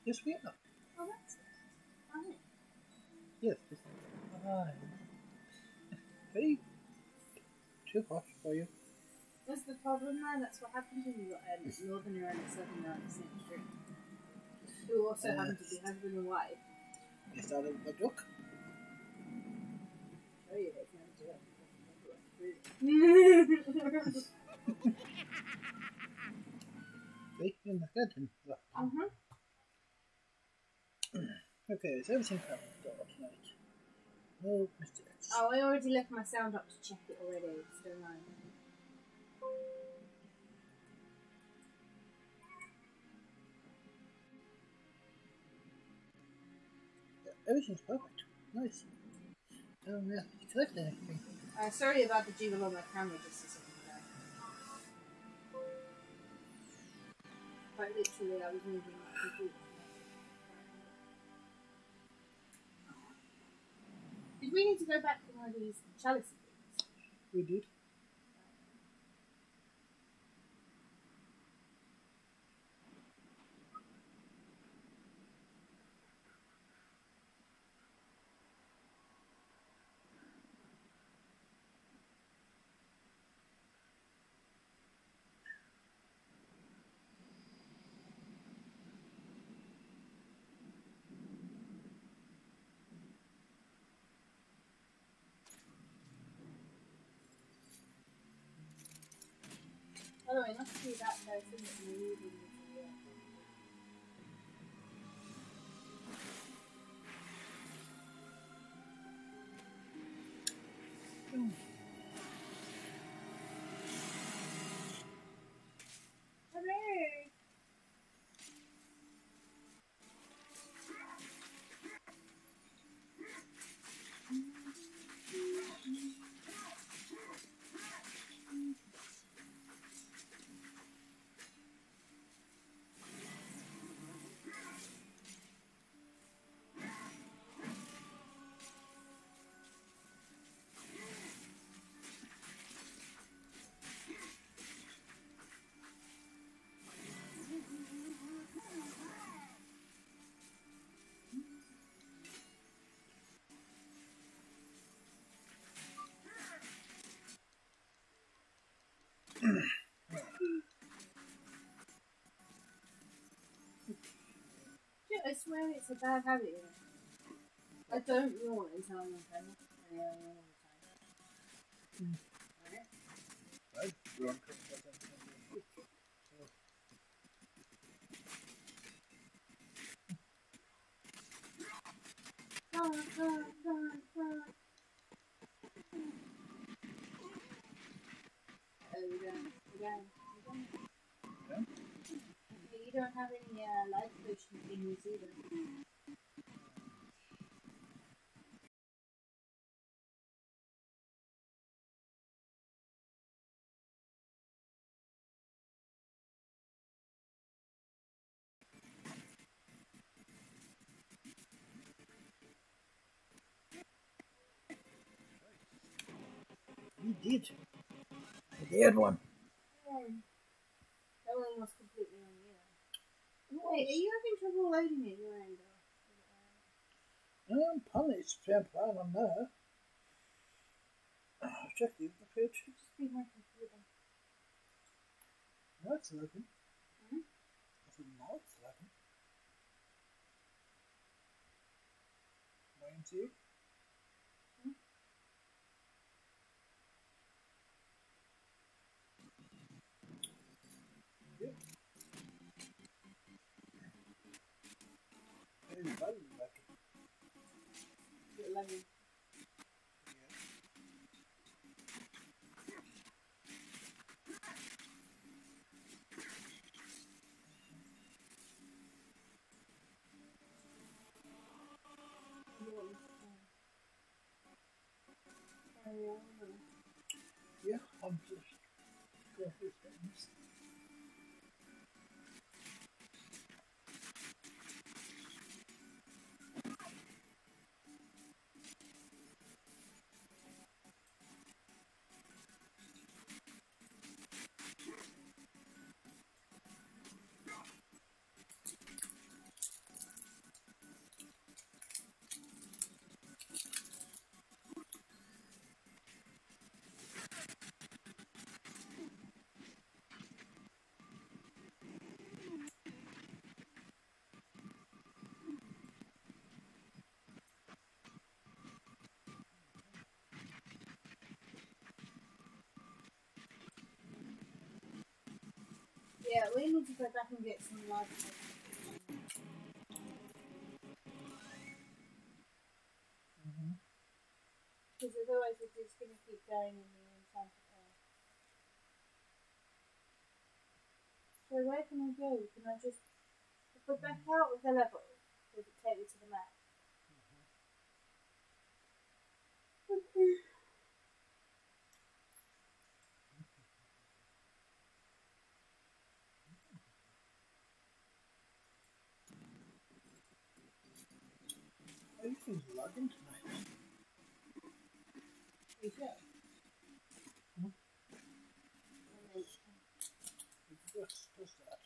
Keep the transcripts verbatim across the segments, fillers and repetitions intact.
Yes, we are. Oh, that's it. Fine. Yes, this fine. Very too hot for you. That's the problem there. That's what happens when you've got a northerner and a southerner on the same street. Who also Uh, happen to be husband and wife. Is that a duck? Show you it's never to it. See, in the garden. Uh-huh. Okay, is everything covered tonight? No mistakes. Oh, I already left my sound up to check it already. It's still nine. Everything's perfect. Nice. Um, yeah, collect anything. Uh, sorry about the jiggle on my camera just a second ago. Quite literally, I was moving my computer. Did we need to go back to one of these chalices? We did. By the way, not to see that person that really needs to work. Oh. Hooray! I swear it's a bad habit. You know? I don't yawn until I'm on camera. And I yawn all the time. Mm. Alright? Right. Drunk. Run, run, run, run. Oh, you don't. You don't. You don't. Yeah. You don't have any uh, life potion thingies either. We did. I did one. Um, that one was completely on you. Wait, are you having trouble loading it your end? Um, apparently it's fair plan on there. I'll check the other page. Just be my computer. No, it's working. Mm-hmm. I said, no, it's working. Wait and see. Mm-hmm. Yep. Very well working. You're loving. Yeah, I'm just going through things. Yeah, we need to go back and get some live Mm-hmm. because otherwise we're just going to keep going in the enchanted air. So where can I go? Can I just... If we're back out of the level, does it take me to the map? Okay. Everything's lagging tonight. You sure? Hmm? And then, It just does that.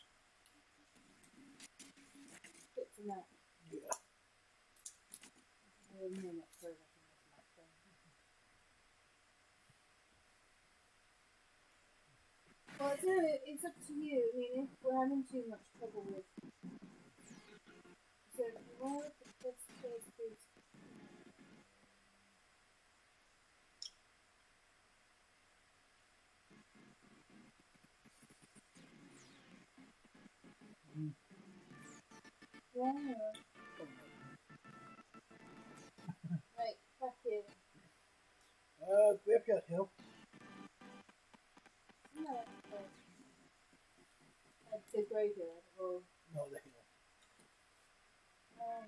get to map. Yeah. A minute for everything this map thing. Well, it's, uh, it's up to you. I mean, if we're having too much trouble with... So, where would the best place be? Mm. Yeah. Right, back here. Uh, Graveyard Hill. No, uh, at the graveyard, or... No, the hill. Um,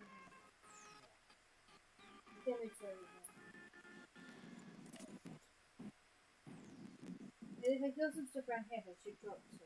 cemetery. If I kill some stuff around here, I should drop some.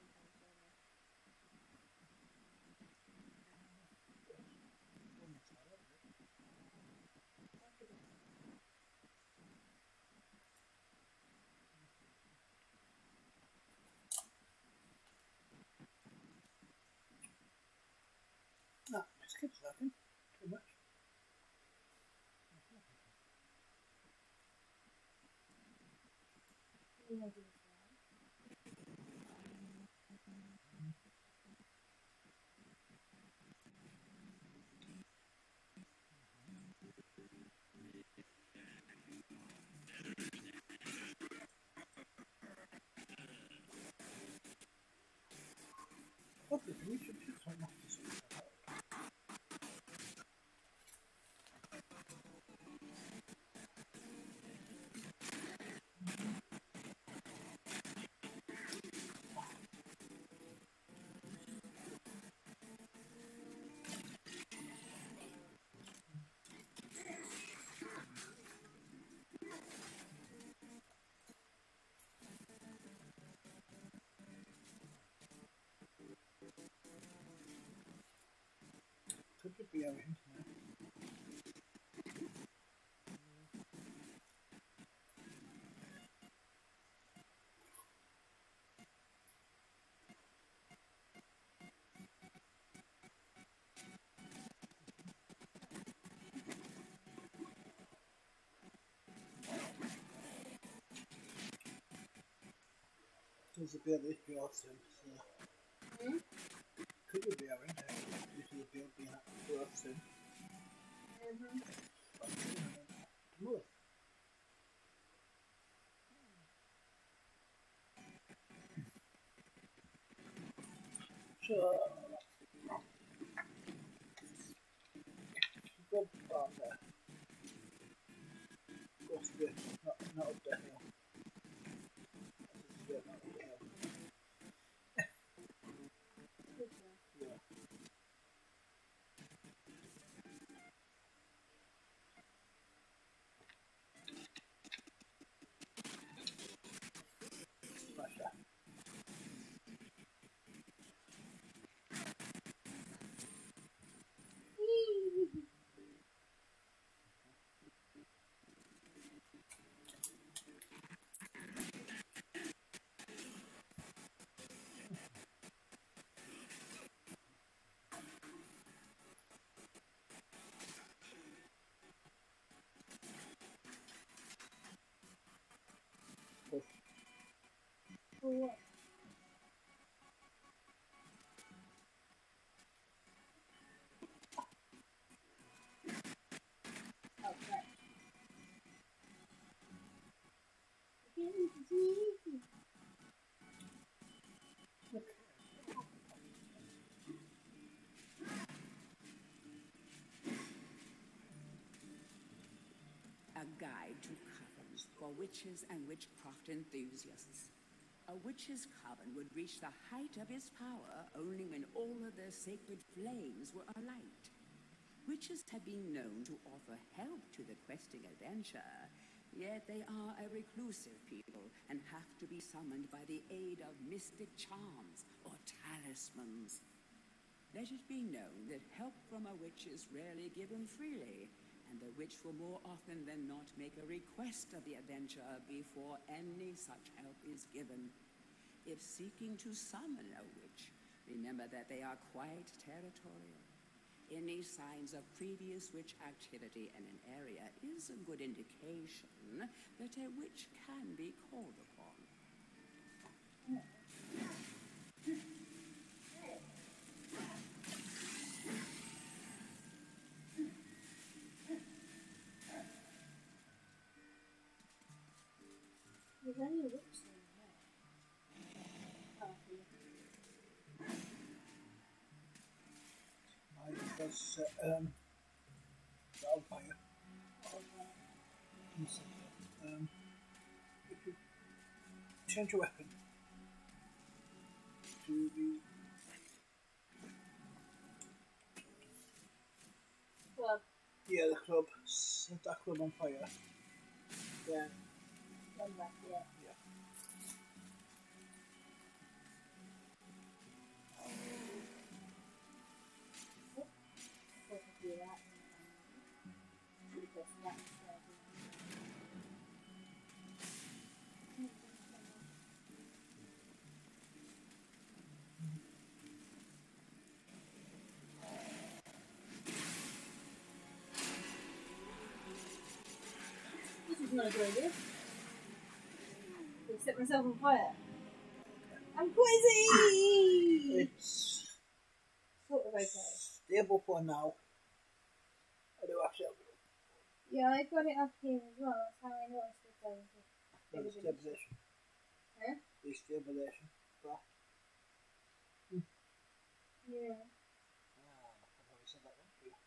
No, it keeps laughing. Too much. You know, do this Okay, we should just turn off this one. Could it be our internet? There's a bit of H P R soon, so Hmm? could it be our internet? Due to the build being up for us soon. Mm-hmm. But, uh, no. So, go down there. Go straight, not, not up the hill. Straight, not up the hill. Yeah. Smash that. Push. For what? Oh, right. Okay. a guide to covens for witches and witchcraft enthusiasts. A witch's coven would reach the height of its power only when all of their sacred flames were alight. Witches have been known to offer help to the questing adventure, yet they are a reclusive people and have to be summoned by the aid of mystic charms or talismans. Let it be known that help from a witch is rarely given freely, and the witch will more often than not make a request of the adventurer before any such help is given. If seeking to summon a witch, remember that they are quite territorial. Any signs of previous witch activity in an area is a good indication that a witch can be called upon. There's only a witch in there. Oh, I was uh, um, Wildfire. Um, if you change your weapon to the club. yeah the club, set that club on fire. Then Come back, yeah. yeah. So if I do that, and because that's uh, this is not a good idea. I'll set myself on fire. I'm crazy! It's Sort of okay. stable for now. I do have to Yeah, I got it up here as well. That's how I know it's still going to. have stabilization. Huh? Destabilization. Well, Yeah. ah, I've already said that one.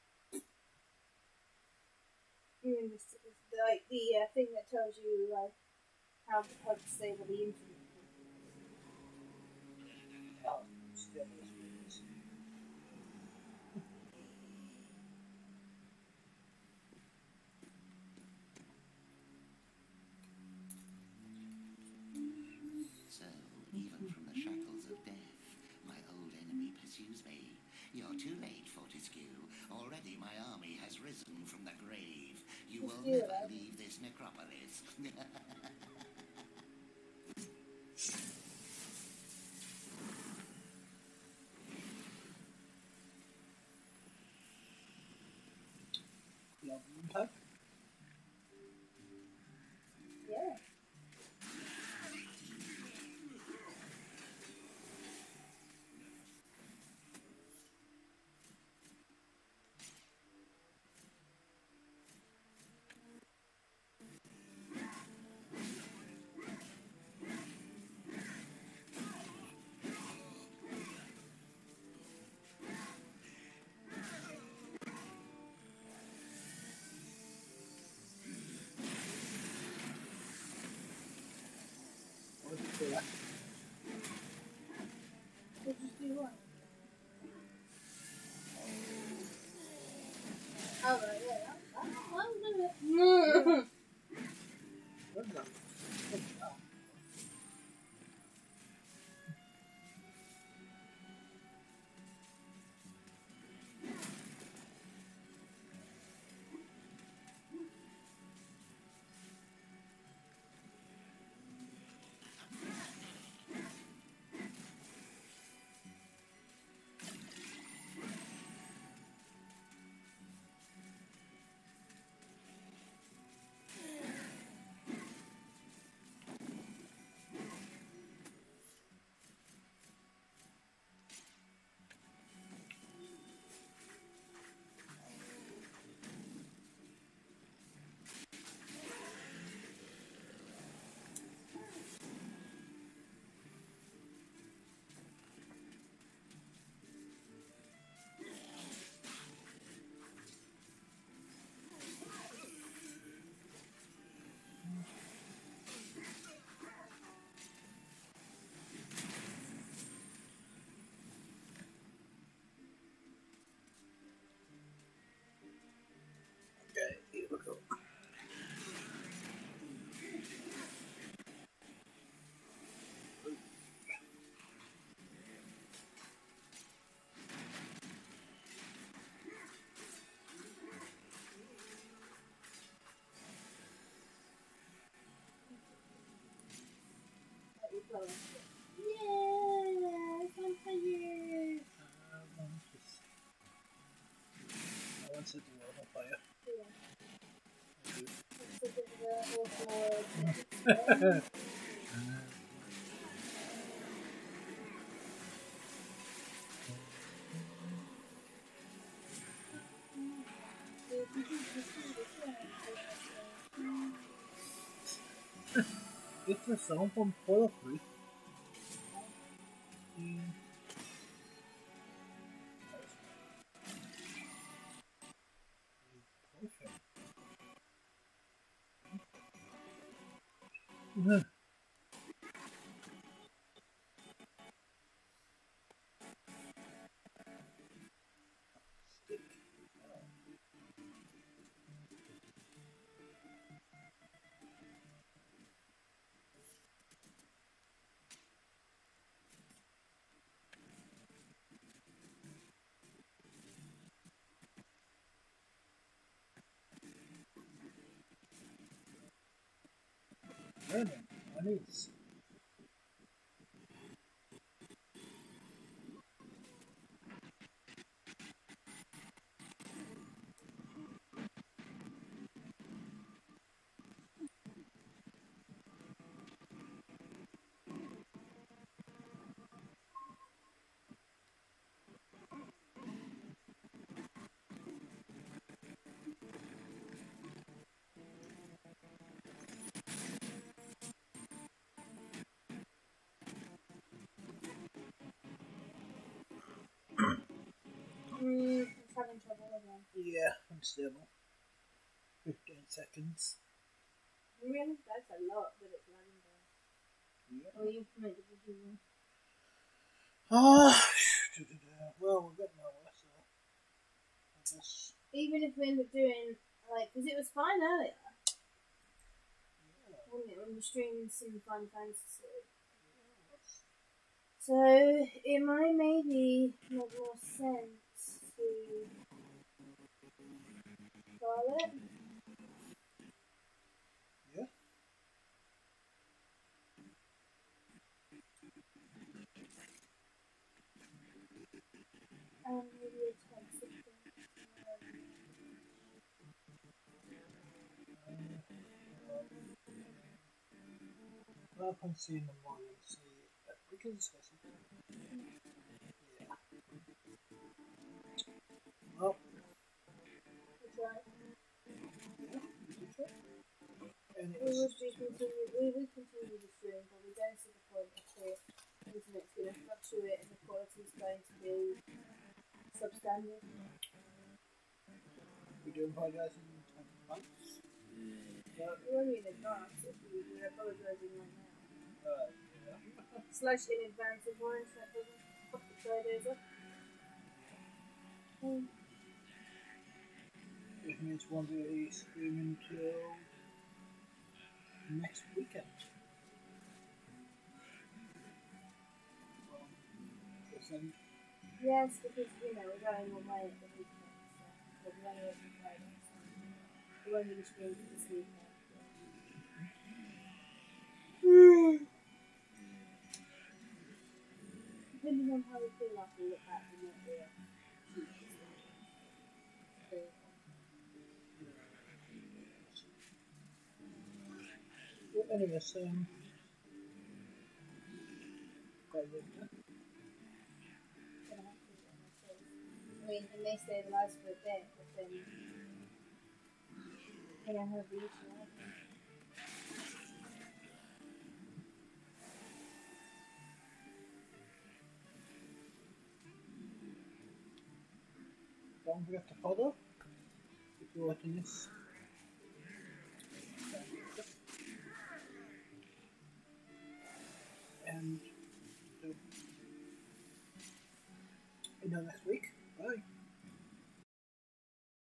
Yeah, it's, it's like the uh, thing that tells you like how how to disable the internet. Oh, stabilization. So, even from the shackles of death, my old enemy pursues me. You're too late, Fortescue. Already my army has risen from the grave. You will do never that. leave this necropolis. Love type. Yeah. What did you do that? Did you do what? Oh, right, yeah. That, that, that was it. What is that? Oh. colour. Yeah, it's one for you. Uh, one, two, three. I want to do it on fire. Yeah. It's a bit of an awful word. It's a song from poetry. Mm. Mm-hmm. Learning, my niece. Mm, I'm having trouble again. Yeah, I'm stable. fifteen seconds. Really? That's a lot that it's running down. Yeah. Oh, you meant to do one. Ah, well, we're getting nowhere, so I guess. Even if we end up doing, like, because it was fine earlier. Yeah. Wasn't it, when we streamed some Final Fantasy? So, it might maybe make more sense to trial it. Yeah. And maybe attempt something. Well, I can see in the morning, see if we can discuss it. Yeah. Well, That's right. yeah, okay. And it We was, would be continue, we would continue the stream, but we don't see the point if the internet's going to fluctuate and the quality is going to be substandard. we do apologize in twenty months. But, We're only in advance if we, we're apologising right now. uh, yeah. Slash in advance of one, so that doesn't fuck the Fridays up. Um, Which means won't be streaming until next weekend. Well, it's then yes, because, you know, we're going all night at the weekend, so but we're only open Friday, so we won't be streaming this weekend. Depending on how we feel after we look back, we might do it. Well, anyway, so, um, got it done. I mean, it may stay alive for a bit, but then can I have reach now? Don't forget to follow if you're watching this. And uh, you know, next week.